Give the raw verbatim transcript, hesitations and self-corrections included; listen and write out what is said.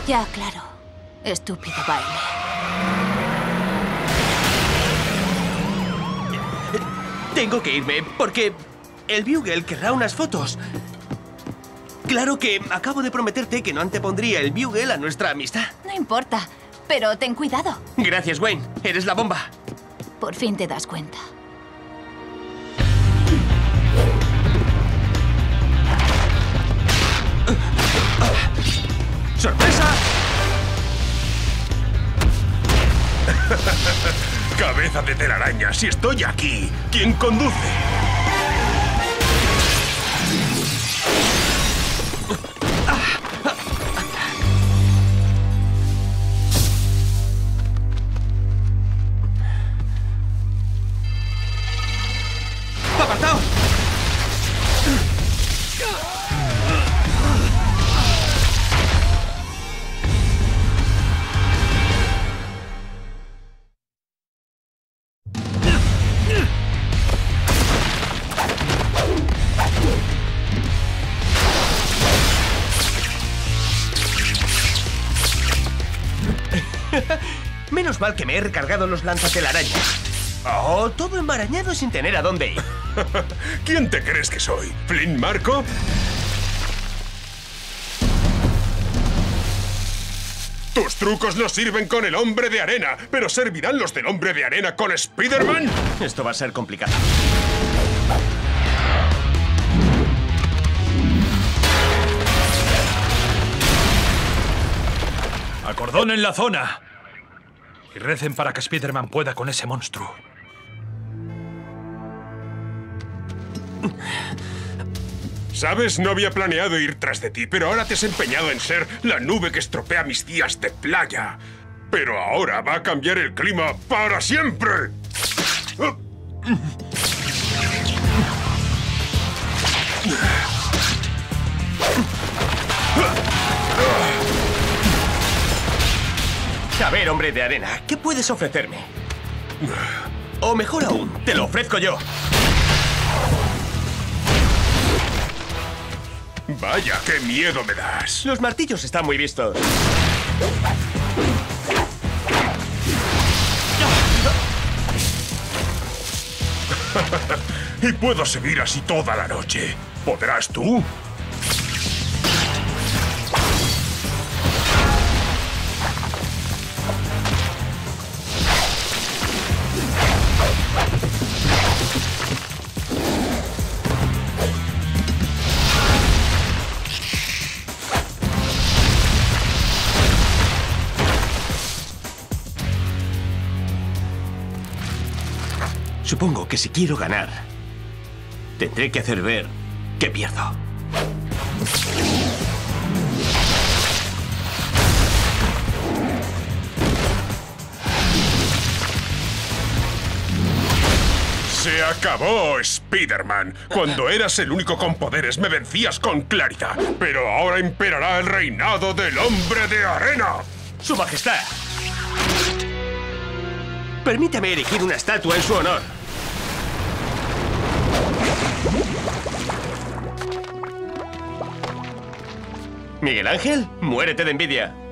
Ya, claro. Estúpido baile. Tengo que irme, porque el Bugle querrá unas fotos. Claro que acabo de prometerte que no antepondría el Bugle a nuestra amistad. No importa, pero ten cuidado. Gracias, Wayne. Eres la bomba. Por fin te das cuenta. ¡Sorpresa! Cabeza de telaraña, si estoy aquí, ¿quién conduce? ¡Apartaos! Menos mal que me he recargado los lanzatelarañas. Oh, todo enmarañado sin tener a dónde ir. ¿Quién te crees que soy? ¿Flynn Marco? Tus trucos no sirven con el hombre de arena, pero ¿servirán los del hombre de arena con Spider-Man? Esto va a ser complicado. Acordonen la zona. Y recen para que Spider-Man pueda con ese monstruo. ¿Sabes? No había planeado ir tras de ti, pero ahora te has empeñado en ser la nube que estropea mis días de playa. Pero ahora va a cambiar el clima para siempre. A ver, hombre de arena, ¿qué puedes ofrecerme? O mejor aún, te lo ofrezco yo. Vaya, qué miedo me das. Los martillos están muy vistos. Y puedo seguir así toda la noche. ¿Podrás tú? Supongo que si quiero ganar, tendré que hacer ver que pierdo. Se acabó, Spider-Man. Cuando eras el único con poderes me vencías con claridad. Pero ahora imperará el reinado del hombre de arena. ¡Su Majestad! Permítame erigir una estatua en su honor. ¿Miguel Ángel? Muérete de envidia.